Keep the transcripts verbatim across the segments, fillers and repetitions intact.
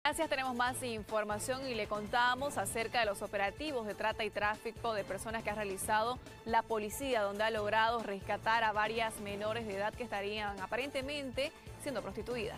Gracias, tenemos más información y le contamos acerca de los operativos de trata y tráfico de personas que ha realizado la policía, donde ha logrado rescatar a varias menores de edad que estarían aparentemente siendo prostituidas.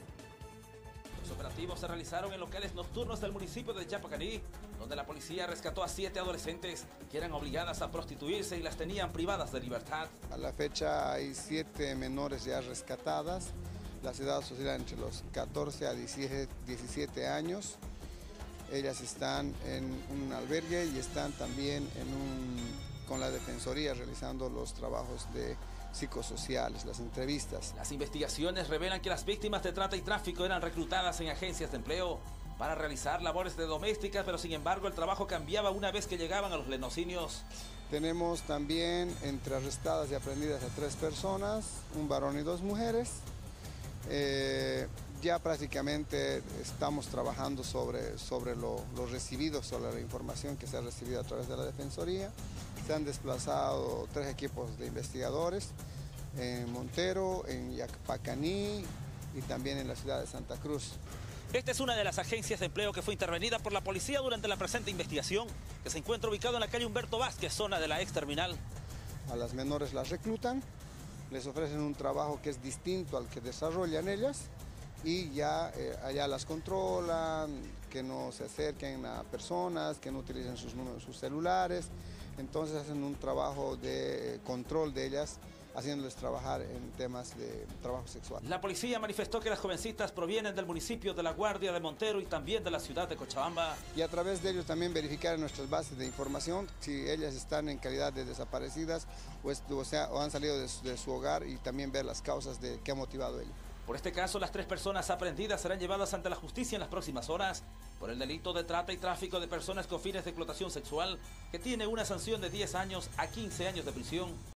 Los operativos se realizaron en locales nocturnos del municipio de Yapacaní, donde la policía rescató a siete adolescentes que eran obligadas a prostituirse y las tenían privadas de libertad. A la fecha hay siete menores ya rescatadas. Las edades oscilan entre los catorce a diecisiete años. Ellas están en un albergue y están también en un, con la Defensoría realizando los trabajos de psicosociales, las entrevistas. Las investigaciones revelan que las víctimas de trata y tráfico eran reclutadas en agencias de empleo para realizar labores de domésticas, pero sin embargo el trabajo cambiaba una vez que llegaban a los lenocinios. Tenemos también entre arrestadas y aprendidas a tres personas, un varón y dos mujeres. Eh, ya prácticamente estamos trabajando sobre, sobre lo, lo recibido, sobre la información que se ha recibido a través de la Defensoría. Se han desplazado tres equipos de investigadores en Montero, en Yapacaní y también en la ciudad de Santa Cruz. Esta es una de las agencias de empleo que fue intervenida por la policía durante la presente investigación, que se encuentra ubicado en la calle Humberto Vázquez, zona de la ex terminal. A las menores las reclutan, les ofrecen un trabajo que es distinto al que desarrollan ellas y ya eh, allá las controlan, que no se acerquen a personas, que no utilicen sus, sus celulares. Entonces hacen un trabajo de control de ellas, haciéndoles trabajar en temas de trabajo sexual. La policía manifestó que las jovencitas provienen del municipio de La Guardia de Montero y también de la ciudad de Cochabamba. Y a través de ellos también verificar en nuestras bases de información si ellas están en calidad de desaparecidas o, es, o, sea, o han salido de su, de su hogar y también ver las causas de qué ha motivado ello. Por este caso, las tres personas aprehendidas serán llevadas ante la justicia en las próximas horas por el delito de trata y tráfico de personas con fines de explotación sexual, que tiene una sanción de diez años a quince años de prisión.